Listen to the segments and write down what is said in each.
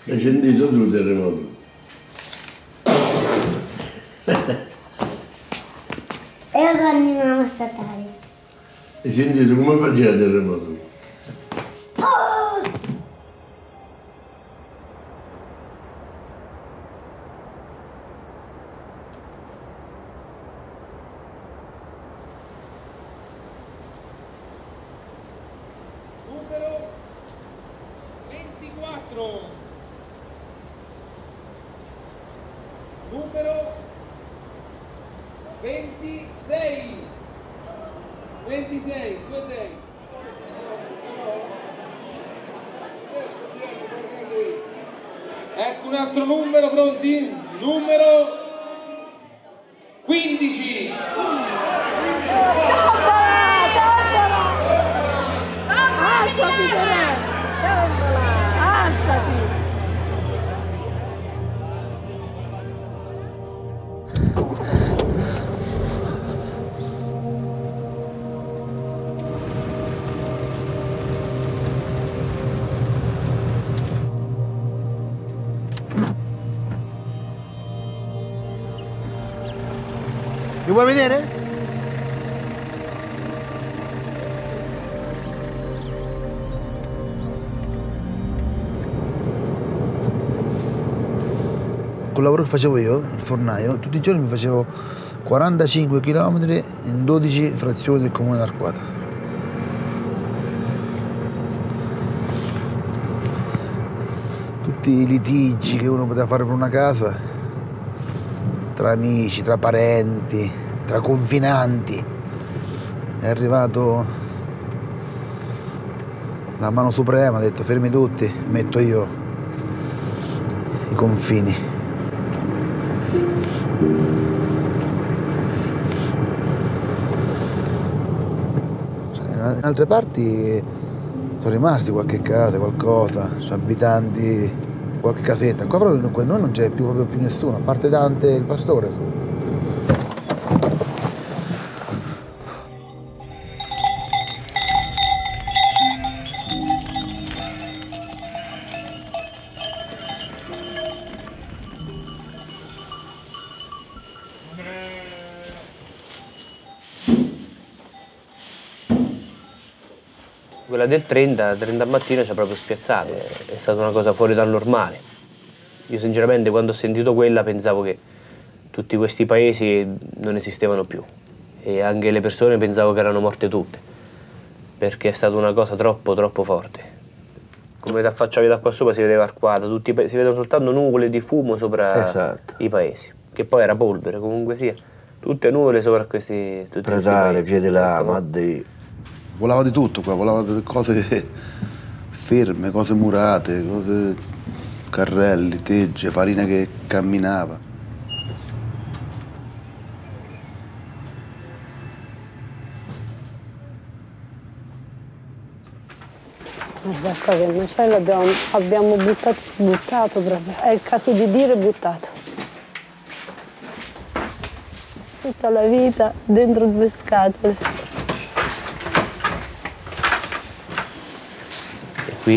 Hai sentito tu il terremoto? E io continuavo a saltare. Hai sentito come faceva il terremoto? Numero 24. Numero 26. 26, 26. Ecco un altro numero, pronti? Numero 15. Alzati, alzati! Mi vuoi vedere? Col lavoro che facevo io, il fornaio, tutti i giorni mi facevo 45 km in 12 frazioni del comune d'Arquata. Tutti i litigi che uno poteva fare per una casa, tra amici, tra parenti, tra confinanti. È arrivato la mano suprema, ha detto fermi tutti, metto io i confini. In altre parti sono rimasti qualche casa, qualcosa, cioè abitanti, qualche casetta. Qua proprio noi non c'è proprio più nessuno, a parte Dante e il pastore. Quella del 30 mattino ci ha proprio spiazzato, è stata una cosa fuori dal normale. Io sinceramente quando ho sentito quella pensavo che tutti questi paesi non esistevano più e anche le persone pensavo che erano morte tutte, perché è stata una cosa troppo forte. Come ti affacciavi da qua sopra si vedeva Arquata, si vedono soltanto nuvole di fumo sopra i paesi, che poi era polvere, comunque sia, tutte nuvole sopra tutti questi paesi. Piedi là, Maddei. Volava di tutto qua, volavano cose ferme, cose murate, cose, carrelli, tegge, farina che camminava. Guarda qua che il macello abbiamo buttato proprio, è il caso di dire buttato. Tutta la vita dentro 2 scatole. Qui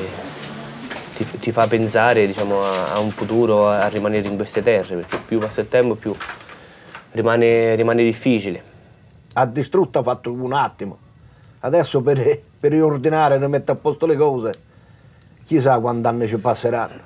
ti fa pensare, diciamo, a un futuro, a rimanere in queste terre, perché più passa il tempo più rimane difficile. Ha distrutto, ha fatto un attimo. Adesso per riordinare, per mettere a posto le cose, chissà quanti anni ci passeranno.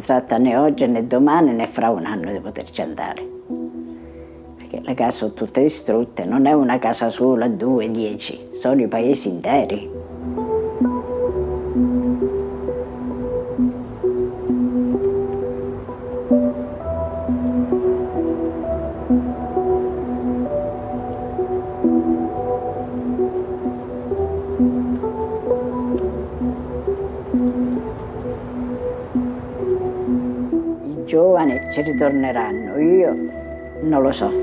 tratta né oggi né domani né fra un anno di poterci andare. Perché le case sono tutte distrutte, non è una casa sola, 2, 10, sono i paesi interi. I giovani ci ritorneranno, io non lo so.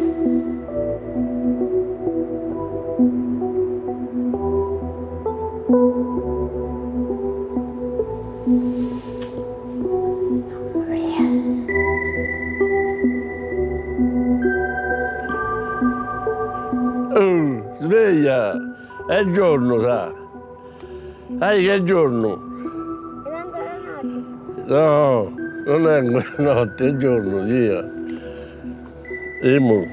Sveglia, è il giorno, sa. Sai che è il giorno? No, non è notte, è il giorno, via. E mo.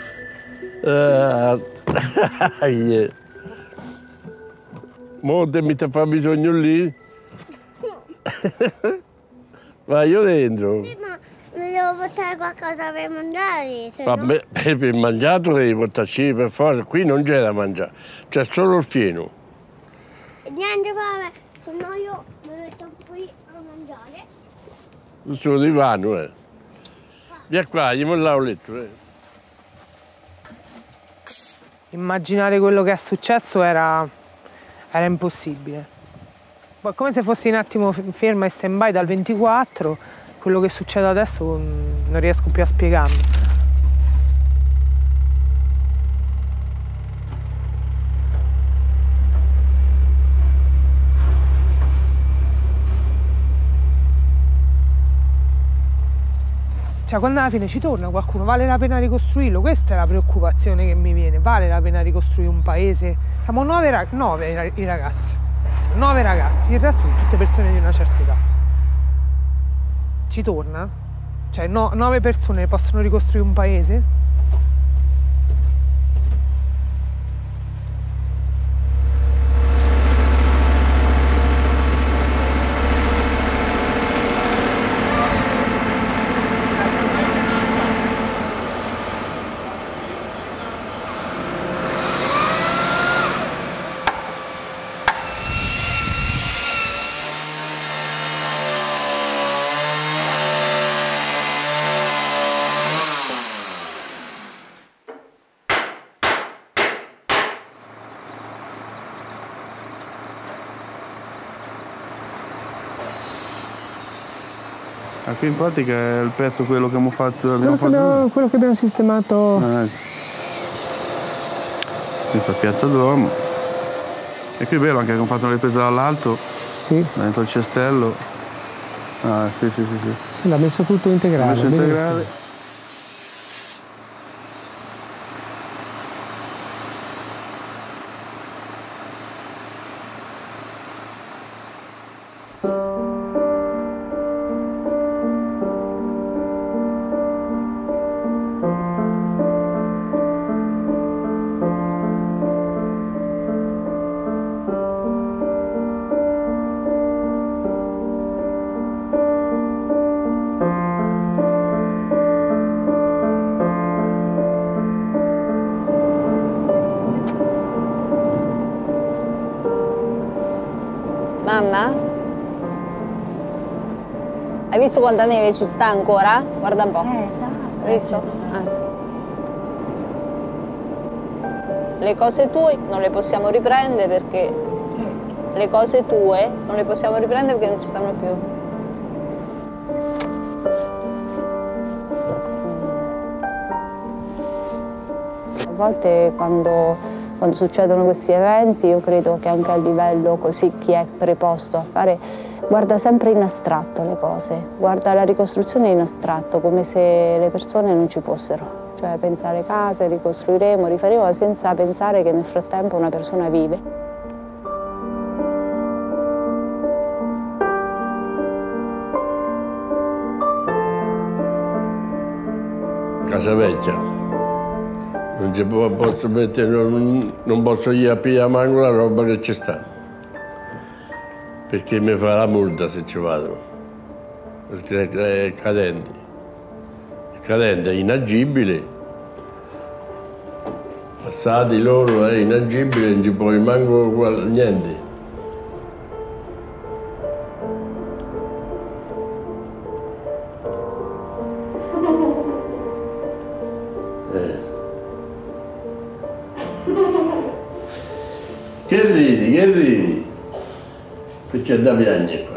Mo te mi fa bisogno lì? Vai io dentro. Sì, ma mi devo portare qualcosa per mangiare, se no... Vabbè, per mangiato devi portarci per forza, qui non c'è da mangiare, c'è solo il fieno. Niente fame, se no io mi metto qui a mangiare. Sul divano, Vieni qua, gli mollavo il letto, Immaginare quello che è successo era impossibile. Come se fossi un attimo ferma e stand-by dal 24, quello che succede adesso non riesco più a spiegarlo. Cioè, quando alla fine ci torna qualcuno, vale la pena ricostruirlo? Questa è la preoccupazione che mi viene. Vale la pena ricostruire un paese? Siamo 9 i ragazzi. 9 ragazzi, il resto sono tutte persone di una certa età. Ci torna? Cioè, 9 persone possono ricostruire un paese? Qui in pratica è il pezzo quello che abbiamo fatto. Quello che abbiamo sistemato. Questa è Piazza Duomo. E qui è bello anche che abbiamo fatto una ripresa dall'alto. Sì. Dentro il cestello. Ah, sì. Sì, l'ha messo tutto integrale. L'ha messo integrale. Mamma? Hai visto quanta neve ci sta ancora? Guarda un po'. Hai visto? Le cose tue non le possiamo riprendere perché non ci stanno più. A volte quando succedono questi eventi, io credo che anche a livello così chi è preposto a fare, guarda sempre in astratto le cose, guarda la ricostruzione in astratto, come se le persone non ci fossero. Cioè pensare case, ricostruiremo, rifaremo, senza pensare che nel frattempo una persona vive. Casa vecchia. Non ci posso mettere, non posso gli aprire manco la roba che ci sta. Perché mi fa la multa se ci vado. perché è cadente. Il cadente è inagibile. Passati loro è inagibile, non ci puoi manco niente. Che ridi? Che c'è da piangere?